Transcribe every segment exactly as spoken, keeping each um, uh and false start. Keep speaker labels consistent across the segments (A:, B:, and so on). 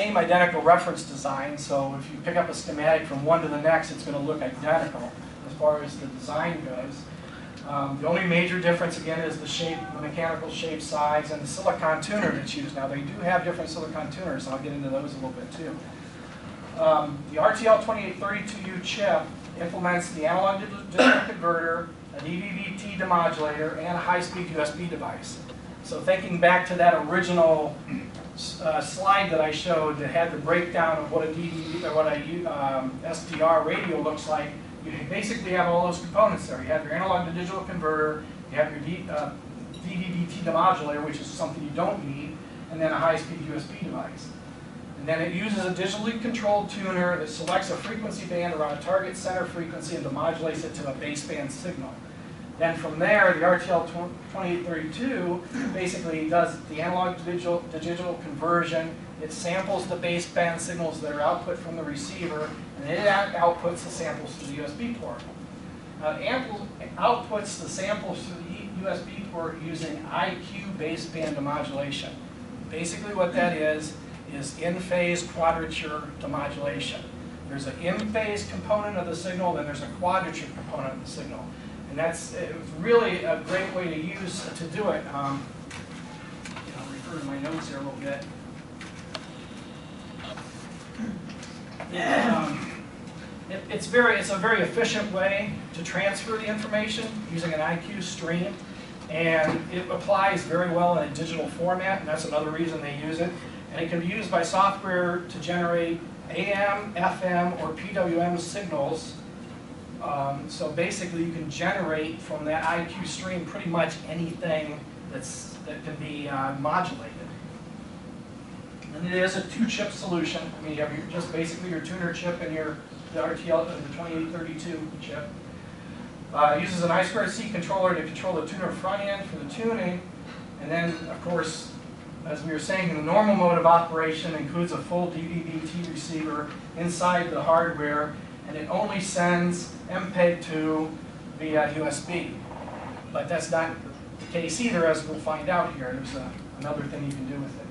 A: same identical reference design, so if you pick up a schematic from one to the next, it's going to look identical as far as the design goes. Um, the only major difference, again, is the shape, the mechanical shape, size, and the silicon tuner that's used. Now, they do have different silicon tuners, so I'll get into those a little bit too. Um, the R T L twenty-eight thirty-two U chip implements the analog digital converter, a D V B T demodulator, and a high-speed U S B device. So thinking back to that original uh, slide that I showed that had the breakdown of what a D V B or what a um, S D R radio looks like, you basically have all those components there. You have your analog to digital converter, you have your D, uh, D V B T demodulator, which is something you don't need, and then a high-speed U S B device. And then it uses a digitally controlled tuner that selects a frequency band around a target center frequency and demodulates it to a baseband signal. Then from there, the R T L twenty-eight thirty-two basically does the analog to digital, to digital conversion. It samples the baseband signals that are output from the receiver, and it outputs the samples to the U S B port. Uh, it outputs the samples to the U S B port using I Q baseband demodulation. Basically what that is, is in-phase quadrature demodulation. There's an in-phase component of the signal, then there's a quadrature component of the signal. And that's it was really a great way to use to do it. Um, I'll refer to my notes here a little bit. Um, it, it's very it's a very efficient way to transfer the information using an I Q stream, and it applies very well in a digital format, and that's another reason they use it. And it can be used by software to generate A M, F M, or P W M signals. Um, so basically, you can generate from that I Q stream pretty much anything that's that can be uh, modulated. And it is a two-chip solution. I mean, you have your, just basically your tuner chip and your the R T L, the twenty-eight thirty-two chip. Uh, it uses an I two C controller to control the tuner front end for the tuning, and then, of course, as we were saying, the normal mode of operation includes a full D V B T receiver inside the hardware, and it only sends M P E G two via U S B. But that's not the case either, as we'll find out here. There's a, another thing you can do with it.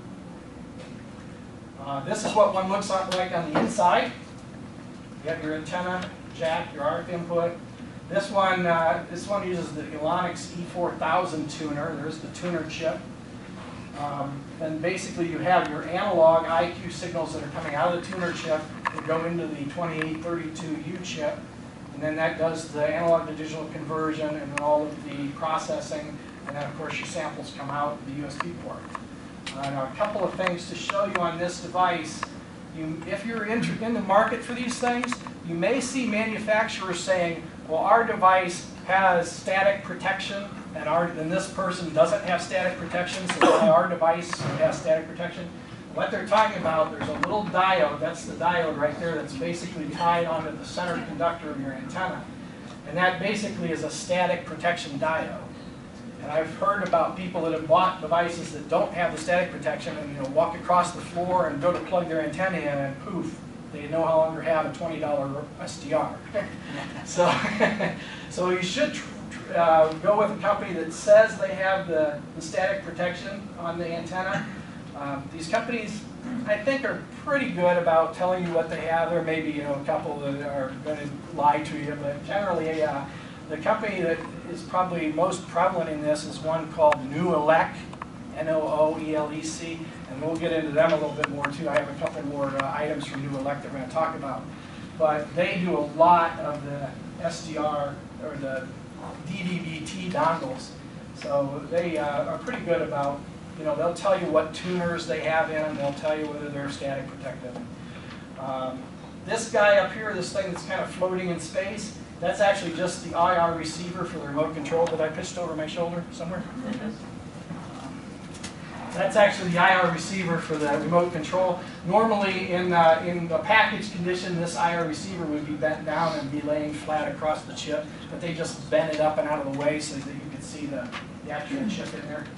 A: Uh, this is what one looks like on the inside. You have your antenna, jack, your R F input. This one, uh, this one uses the Elonix E four thousand tuner. There's the tuner chip. Um, and basically you have your analog I Q signals that are coming out of the tuner chip that go into the twenty-eight thirty-two U chip, and then that does the analog to digital conversion and then all of the processing, and then of course your samples come out the U S B port. Uh, now a couple of things to show you on this device. You, if you're in, in the market for these things, you may see manufacturers saying, well, our device has static protection, and, our, and this person doesn't have static protection, so our device has static protection. What they're talking about, there's a little diode, that's the diode right there, that's basically tied onto the center conductor of your antenna. And that basically is a static protection diode. And I've heard about people that have bought devices that don't have the static protection and, you know, walk across the floor and go to plug their antenna in, and poof, they no longer have a twenty dollar S D R. so, so you should uh, go with a company that says they have the, the static protection on the antenna. Um, these companies, I think, are pretty good about telling you what they have. There may be, you know, a couple that are going to lie to you, but generally, uh, the company that is probably most prevalent in this is one called Noolec, N O O E L E C, and we'll get into them a little bit more too. I have a couple more uh, items from Noolec that we're going to talk about. But they do a lot of the S D R, or the D V B T dongles. So they uh, are pretty good about, you know, they'll tell you what tuners they have in, and they'll tell you whether they're static protected. Um, this guy up here, this thing that's kind of floating in space, that's actually just the I R receiver for the remote control that I pitched over my shoulder somewhere. That's actually the I R receiver for the remote control. Normally, in uh, in the package condition, this I R receiver would be bent down and be laying flat across the chip, but they just bent it up and out of the way so that you could see the, the actual chip in there.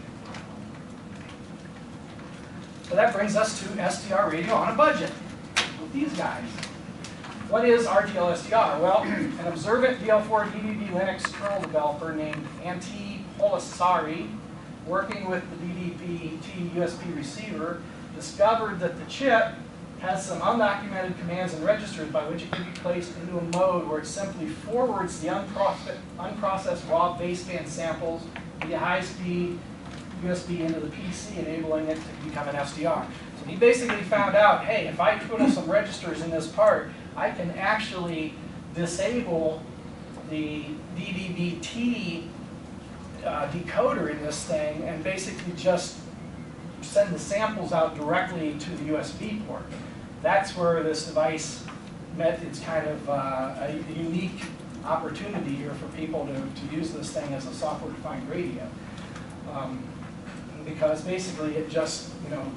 A: So that brings us to S D R radio on a budget with these guys. What is R T L S D R? Well, an observant D L four D V B Linux kernel developer named Antti Polasari, working with the D V B T U S B receiver, discovered that the chip has some undocumented commands and registers by which it can be placed into a mode where it simply forwards the unprocessed, unprocessed raw baseband samples via high-speed U S B into the P C, enabling it to become an S D R. So he basically found out, hey, if I put in some registers in this part, I can actually disable the D V B T uh, decoder in this thing and basically just send the samples out directly to the U S B port. That's where this device met its kind of uh, a unique opportunity here for people to, to use this thing as a software-defined radio. Um, because basically it just, you know,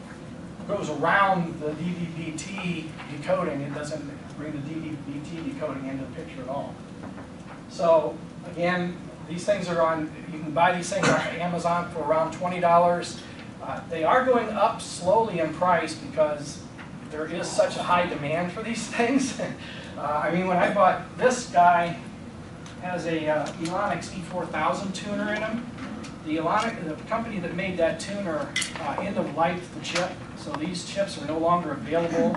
A: goes around the D V B T decoding. It doesn't bring the D V B T decoding into the picture at all. So again, these things are on, you can buy these things on Amazon for around twenty dollars. Uh, they are going up slowly in price because there is such a high demand for these things. uh, I mean, when I bought this guy, has a uh, Elonix E four thousand tuner in him. The Elonix, the company that made that tuner, uh, end of life the chip. So these chips are no longer available,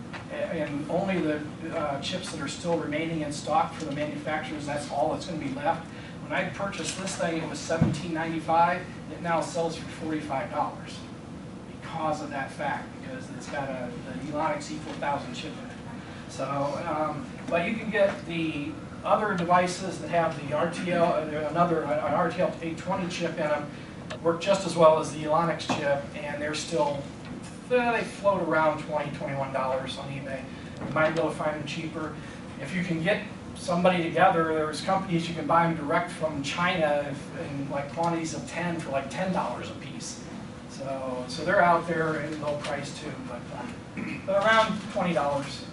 A: and only the uh, chips that are still remaining in stock for the manufacturers. That's all that's going to be left. When I purchased this thing, it was seventeen ninety-five. It now sells for forty-five dollars because of that fact, because it's got a the Elonix E four thousand chip in it. So, um, but you can get the other devices that have the R T L, another an R T L eight twenty chip in them, work just as well as the Elonix chip, and they're still, they float around twenty, twenty-one dollars on eBay. You might be able to find them cheaper. If you can get somebody together, there's companies you can buy them direct from China if, in like quantities of ten for like ten dollars a piece. So, so they're out there in low price too, but, um, but around twenty dollars.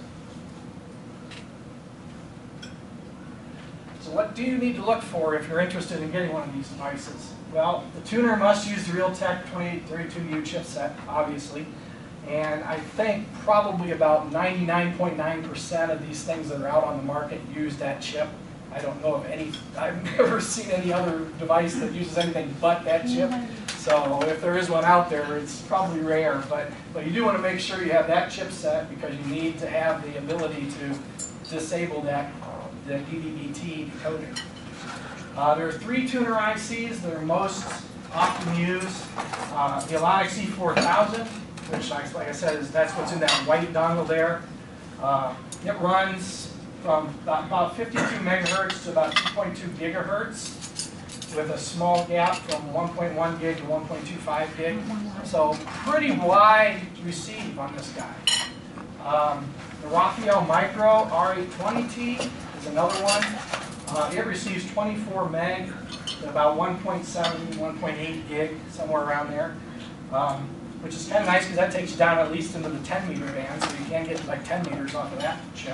A: So what do you need to look for if you're interested in getting one of these devices? Well, the tuner must use the Realtek twenty-eight thirty-two U chipset, obviously. And I think probably about ninety-nine point nine percent of these things that are out on the market use that chip. I don't know of any, I've never seen any other device that uses anything but that chip. So if there is one out there, it's probably rare. But, but you do want to make sure you have that chipset because you need to have the ability to disable that the D V B T decoding. Uh, there are three tuner I Cs that are most often used. Uh, the Elonix E four thousand, which, like I said, is that's what's in that white dongle there. Uh, it runs from about, about fifty-two megahertz to about two point two gigahertz, with a small gap from one point one gig to one point two five gig. So pretty wide receive on this guy. Um, the Raphael Micro R eight twenty T is another one. Uh, it receives twenty-four meg, about one point seven, one point eight gig, somewhere around there. Um, which is kind of nice because that takes you down at least into the ten meter band, so you can get like ten meters off of that chip.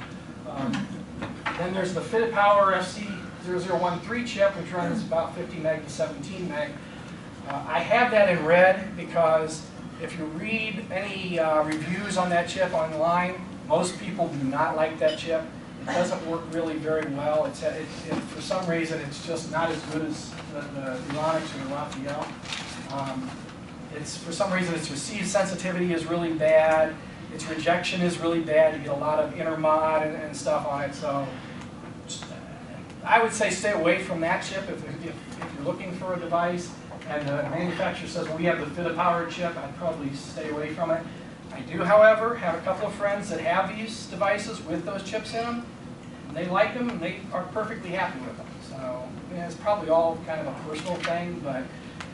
A: Um, then there's the Fitted Power F C zero zero one three chip, which runs about fifty meg to seventeen meg. Uh, I have that in red because if you read any uh, reviews on that chip online, most people do not like that chip. It doesn't work really very well. It's, it, it, for some reason, it's just not as good as the, the Elonix or the Raphael. Um, it's, for some reason, its receive sensitivity is really bad. Its rejection is really bad. You get a lot of intermod and, and stuff on it. So just, I would say stay away from that chip if, if, if you're looking for a device. And the manufacturer says, well, we have the Fitted Power chip. I'd probably stay away from it. I do, however, have a couple of friends that have these devices with those chips in them. And they like them, and they are perfectly happy with them. So yeah, it's probably all kind of a personal thing, but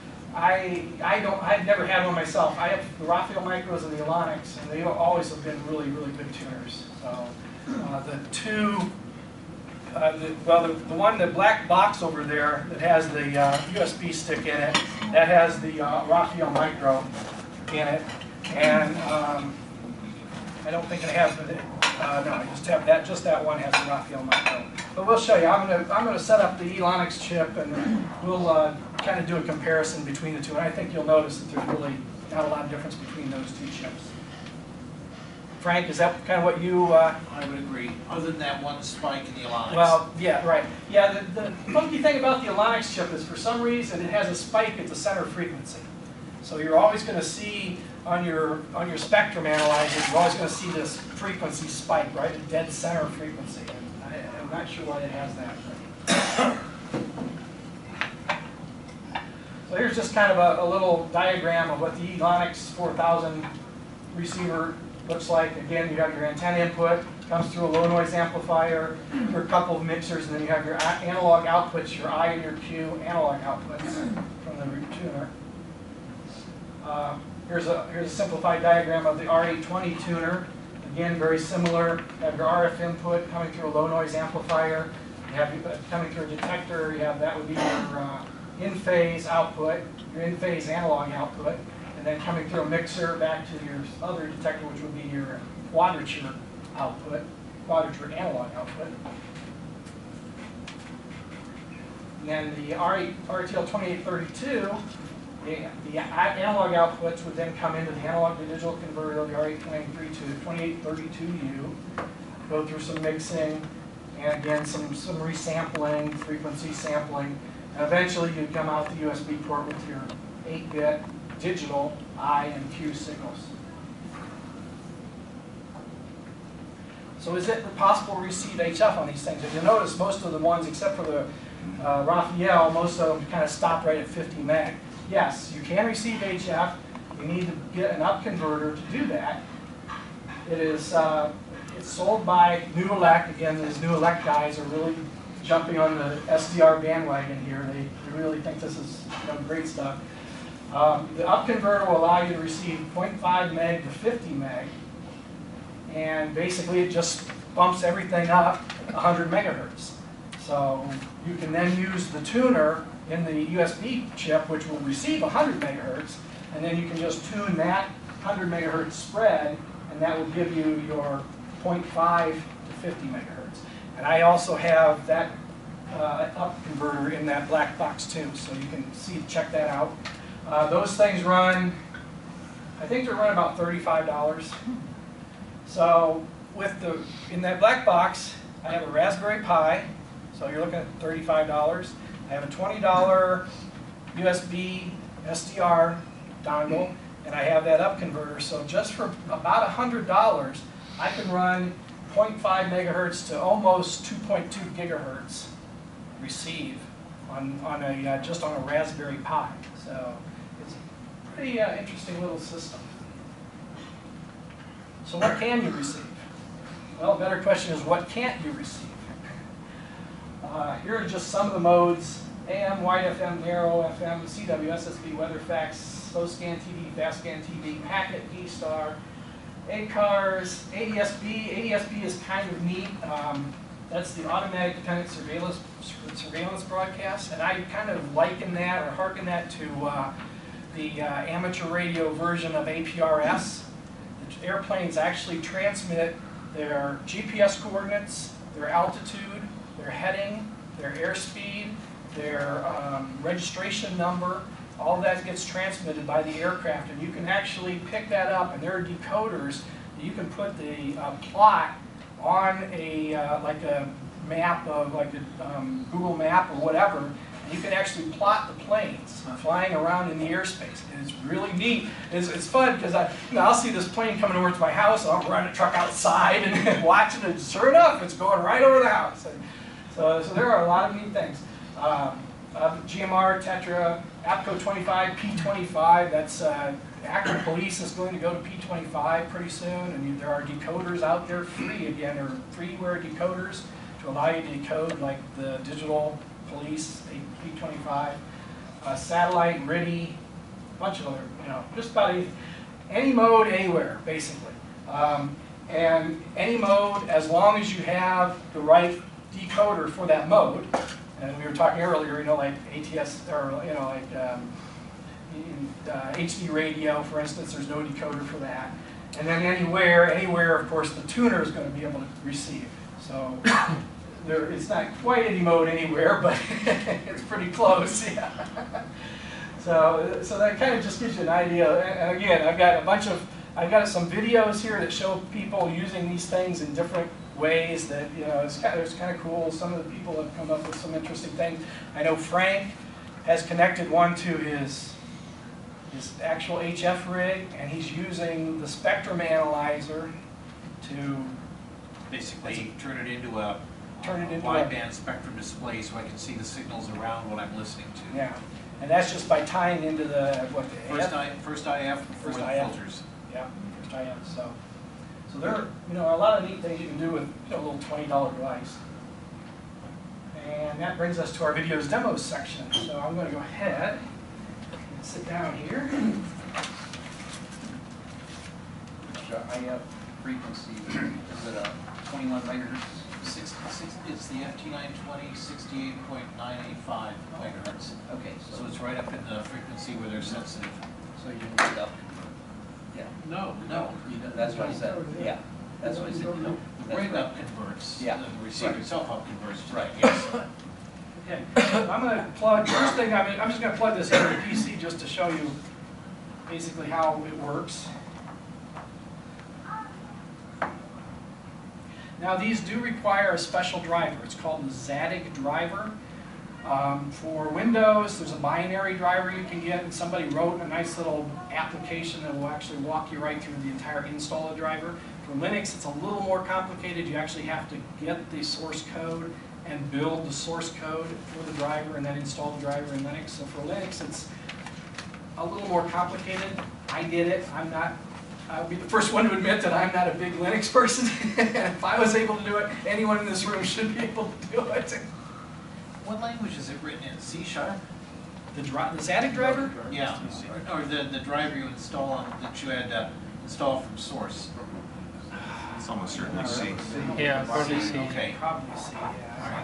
A: I I don't I've never had one myself. I have the Raphael Micros and the Elonix, and they always have been really really good tuners. So uh, the two, uh, the, well the, the one the black box over there that has the uh, U S B stick in it, that has the uh, Raphael Micro in it. And um, I don't think it has the, uh, no, I just have that, just that one has the Raphael Micro. But we'll show you. I'm going to I'm going to set up the Elonix chip, and we'll uh, kind of do a comparison between the two. And I think you'll notice that there's really not a lot of difference between those two chips. Frank, is that kind of what you? Uh,
B: I would agree. Other than that one spike in the Elonix.
A: Well, yeah, right. Yeah, the, the funky thing about the Elonix chip is for some reason it has a spike at the center frequency. So you're always going to see on your on your spectrum analyzer, you're always going to see this frequency spike, right? A dead center frequency. And I, I'm not sure why it has that. So here's just kind of a, a little diagram of what the Elonix four thousand receiver looks like. Again, you have your antenna input, comes through a low noise amplifier, your couple of mixers, and then you have your analog outputs, your I and your Q analog outputs from the tuner. Uh, here's a here's a simplified diagram of the R eight twenty tuner. Again, very similar. You have your R F input coming through a low noise amplifier. You have your, coming through a detector. You have that would be your uh, in-phase output, your in-phase analog output, and then coming through a mixer back to your other detector, which would be your quadrature output, quadrature analog output. And then the R eight, R T L twenty-eight thirty-two, the, the analog outputs would then come into the analog to digital converter, the R eight twenty-eight thirty-two U, go through some mixing, and again some, some resampling, frequency sampling. And eventually you'd come out the U S B port with your eight bit digital I and Q signals. So is it possible to receive H F on these things? If you notice, most of the ones, except for the uh, Raphael, most of them kind of stop right at fifty meg. Yes, you can receive H F. You need to get an up converter to do that. It is uh, it's sold by New Elect. Again, these New Elect guys are really jumping on the S D R bandwagon here. They, they really think this is you know, great stuff. Um, the up converter will allow you to receive zero point five meg to fifty meg, and basically it just bumps everything up one hundred megahertz. So you can then use the tuner in the U S B chip, which will receive one hundred megahertz, and then you can just tune that one hundred megahertz spread, and that will give you your zero point five to fifty megahertz. And I also have that uh, up converter in that black box too, so you can see, check that out. Uh, those things run, I think they run about thirty-five dollars. So with the, in that black box, I have a Raspberry Pi, so you're looking at thirty-five dollars. I have a twenty dollar U S B S D R dongle, and I have that up converter. So just for about one hundred dollars, I can run zero point five megahertz to almost two point two gigahertz receive on, on a, uh, just on a Raspberry Pi. So it's a pretty uh, interesting little system. So what can you receive? Well, a better question is what can't you receive? Uh, here are just some of the modes: A M, wide F M, narrow F M, C W, S S B, weather fax, slow scan T V, fast scan T V, packet, D-Star, A CARS, A D S B. A D S B is kind of neat. Um, that's the automatic dependent surveillance surveillance broadcast, and I kind of liken that or hearken that to uh, the uh, amateur radio version of A P R S. The airplanes actually transmit their G P S coordinates, their altitude, their heading, their airspeed, their um, registration number. All of that gets transmitted by the aircraft, and you can actually pick that up, and there are decoders that you can put the uh, plot on a uh, like a map of like a um, Google map or whatever, and you can actually plot the planes flying around in the airspace. And it's really neat. It's, it's fun because I, you know, I'll see this plane coming over to my house, and I'll run a truck outside and watch it, and sure enough, it's going right over the house. And so, so there are a lot of neat things. Um, uh, G M R, Tetra, APCO twenty-five, P twenty-five, that's uh, Akron Police is going to go to P twenty-five pretty soon, and there are decoders out there free, again, there are freeware decoders to allow you to decode like the digital police, P twenty-five, uh, satellite, R I D I, a bunch of other, you know, just about any, any mode, anywhere, basically. Um, and any mode, as long as you have the right decoder for that mode. And we were talking earlier, you know, like A T S, or, you know, like um, in, uh, H D radio, for instance, there's no decoder for that. And then anywhere, anywhere, of course, the tuner is going to be able to receive. So there, it's not quite any mode anywhere, but it's pretty close, yeah. So, so that kind of just gives you an idea. And again, I've got a bunch of, I've got some videos here that show people using these things in different ways that, you know, it's kind of, it's kind of cool. Some of the people have come up with some interesting things. I know Frank has connected one to his his actual H F rig, and he's using the spectrum analyzer to
B: Basically, turn it into a
A: turn it into a,
B: wideband spectrum display so I can see the signals around what I'm listening to.
A: yeah, and that's just by tying into the what the
B: First I first I F before
A: First
B: the
A: I F.
B: filters.
A: Yeah, first I F. So, so there are you know a lot of neat things you can do with you know, a little twenty dollar device. And that brings us to our videos demos section. So I'm going to go ahead and sit down here.
C: Which uh, I F frequency is it a twenty-one megahertz?
B: Six, six, it's the F T nine twenty sixty-eight point nine eight five megahertz.
C: Okay, so,
B: So it's right up in the frequency where they're sensitive.
C: so you moved up. Yeah,
B: No, no. You don't-
C: that's what I said. Yeah, that's what I said. You know,
B: The
C: that's
B: break
C: right.
B: up converts.
C: Yeah.
B: The receiver
C: Right.
B: itself up converts to
C: Right.
B: yes.
A: Okay, I'm going to plug, first thing, I mean, I'm just going to plug this into the P C just to show you basically how it works. Now these do require a special driver. It's called the Zadig driver. Um, for Windows, there's a binary driver you can get, and somebody wrote a nice little application that will actually walk you right through the entire install of the driver. For Linux, it's a little more complicated. You actually have to get the source code and build the source code for the driver and then install the driver in Linux. So for Linux, it's a little more complicated. I did it. I'm not, I'll be the first one to admit that I'm not a big Linux person. If I was able to do it, anyone in this room should be able to do it.
B: What language is it written in? C sharp?
A: The, dri the Zadig driver?
B: Yeah. Or the, the driver you install on, that you had uh, installed from source.
D: It's almost certainly C.
E: Yeah, probably C.
B: Okay.
A: Probably C, yeah.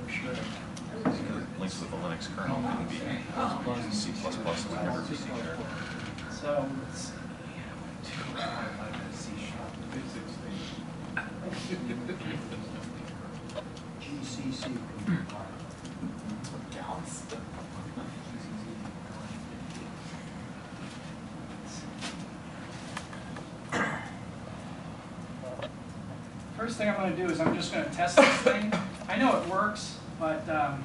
D: Links with the Linux kernel can be C plus plus, it would never be C sharp.
A: So let's see.
B: C sharp.
C: G C C.
A: First thing I'm going to do is I'm just going to test this thing. I know it works, but um,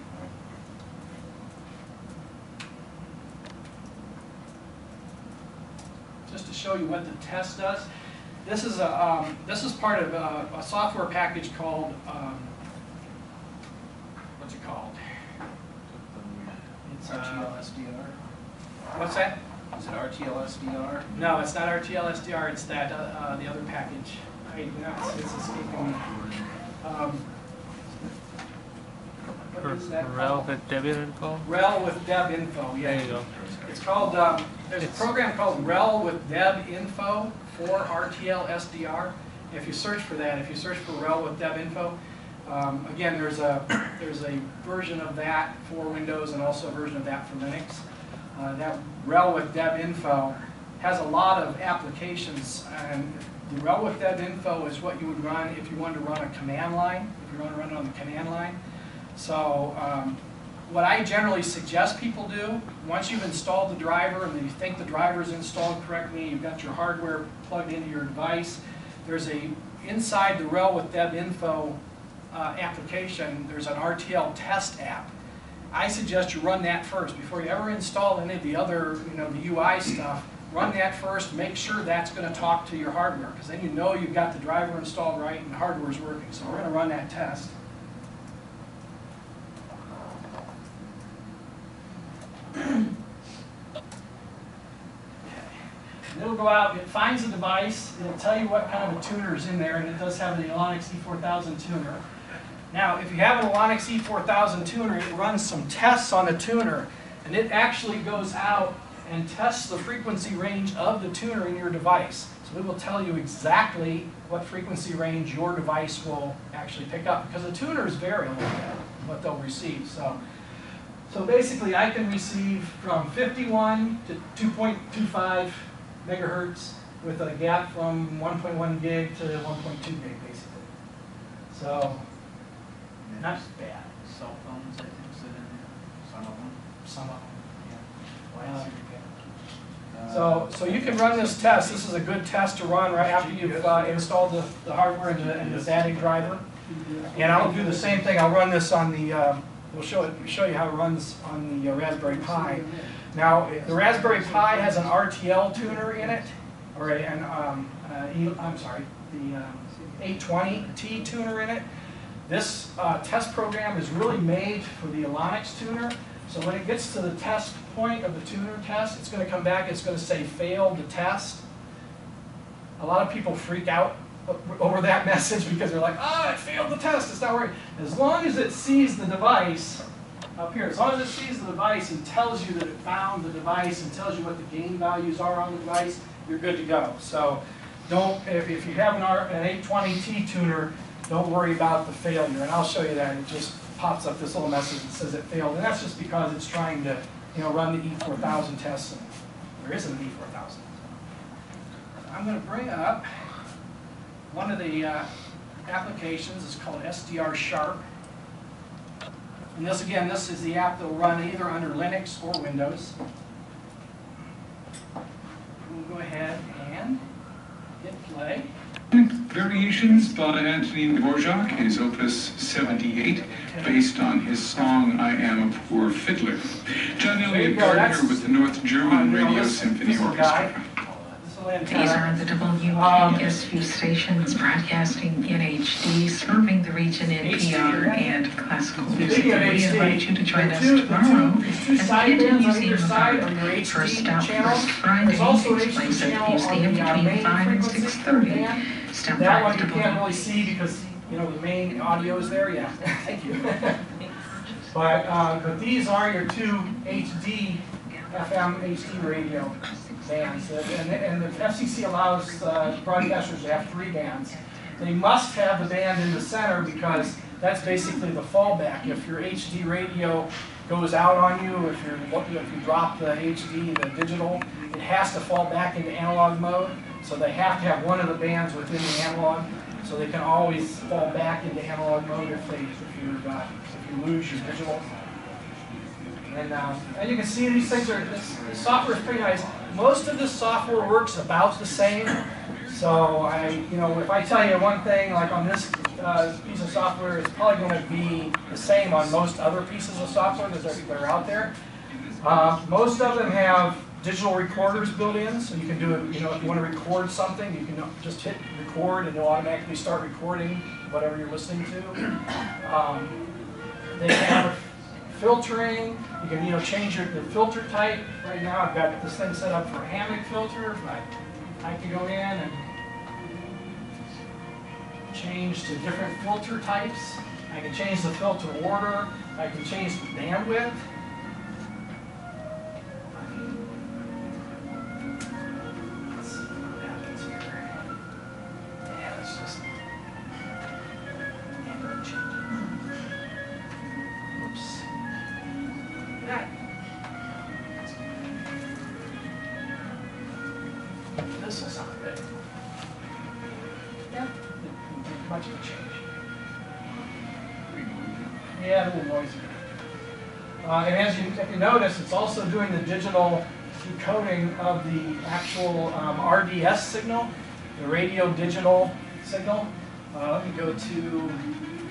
A: just to show you what the test does, this is a um, this is part of a, a software package called um, what's it called? It's
B: R T L
A: uh,
B: S D R?
A: what's that?
B: Is it R T L S D R?
A: No, it's not R T L S D R. It's that uh, uh, the other package. I, no, it's, it's escaping me. Um, what is that
E: Rel
A: called?
E: with Debian info.
A: Rel with Deb Info. Yeah.
E: There you go.
A: It's called. Um, there's a
E: It's-
A: program called Rel with Deb Info for R T L S D R. If you search for that, if you search for Rel with Deb Info, um, again, there's a there's a version of that for Windows and also a version of that for Linux. Uh, that Rel with Deb Info has a lot of applications, and the Rel with Deb Info is what you would run if you wanted to run a command line, if you want to run it on the command line. So um, what I generally suggest people do, once you've installed the driver and you think the driver is installed correctly, you've got your hardware plugged into your device, there's a, inside the Rel with Deb Info uh, application, there's an R T L test app. I suggest you run that first before you ever install any of the other, you know, the U I stuff. Run that first, make sure that's going to talk to your hardware, because then you know you've got the driver installed right and the hardware's working. So we're going to run that test. And it'll go out, it finds the device, it'll tell you what kind of a tuner is in there, and it does have the Alonix E four thousand tuner. Now, if you have an Alonix E four thousand tuner, it runs some tests on the tuner, and it actually goes out and tests the frequency range of the tuner in your device. So it will tell you exactly what frequency range your device will actually pick up, because the tuners vary a little bit what they'll receive. So, so basically, I can receive from fifty-one to two point two five megahertz with a gap from one point one gig to one point two gig, basically. So, not bad.
C: Cell phones, I think, sit in there. Some of them.
A: Some of them, yeah.
C: Uh,
A: So, so you can run this test. This is a good test to run right after you've uh, installed the, the hardware and the, and the Zadig driver. And I'll do the same thing. I'll run this on the, uh, we'll show, it, show you how it runs on the uh, Raspberry Pi. Now, the Raspberry Pi has an R T L tuner in it, or a, an, um, uh, e, I'm sorry, the um, eight twenty T tuner in it. This uh, test program is really made for the Elonix tuner. So when it gets to the test point of the tuner test, it's going to come back, it's going to say failed the test. A lot of people freak out over that message because they're like, ah, it failed the test, it's not working. As long as it sees the device up here, as long as it sees the device and tells you that it found the device and tells you what the gain values are on the device, you're good to go. So don't, if, if you have an, R, an eight twenty T tuner, don't worry about the failure. And I'll show you that. It just pops up this little message that says it failed. And that's just because it's trying to, you know, run the E four thousand tests. And there isn't an E four thousand. I'm going to bring up one of the uh, applications. It's called S D R Sharp. And this, again, this is the app that will run either under Linux or Windows. We'll go ahead and hit play.
F: Variations by Anthony Dvorak, his opus seventy-eight, based on his song I Am a Poor Fiddler. John Elliott Gardner with the North German Radio Symphony Orchestra.
G: These are the W K S V stations broadcasting in H D, serving the region in P R and classical music. We invite you to join us tomorrow at the Canton Museum of Art. First stop first Friday takes place at the museum between five and six thirty. Step
A: That
G: back
A: one
G: to
A: you can't really see because, you know, the main audio is there. Yeah, thank you. But, uh, but these are your two H D, F M H D radio bands. And, and the F C C allows uh, broadcasters to have three bands. They must have the band in the center because that's basically the fallback. If your H D radio goes out on you, if, you're, if you drop the H D, the digital, it has to fall back into analog mode. So they have to have one of the bands within the analog, so they can always fall back into analog mode if they if you uh, if you lose your digital. And uh, and you can see these things are this, the software is pretty nice. Most of the software works about the same. So I you know if I tell you one thing like on this uh, piece of software, it's probably going to be the same on most other pieces of software that are, that are out there. Uh, most of them have digital recorders built in, so you can do it, you know, if you want to record something, you can just hit record and it'll automatically start recording whatever you're listening to. Um, they have filtering, you can, you know, change your, the filter type. Right now I've got this thing set up for a hammock filter, but I can go in and change to different filter types. I can change the filter order, I can change the bandwidth. This will sound good. Yeah, much of a change. Yeah, a little noisy. Uh, and as you, if you notice, it's also doing the digital decoding of the actual um, R D S signal, the radio digital signal. Uh, let me go to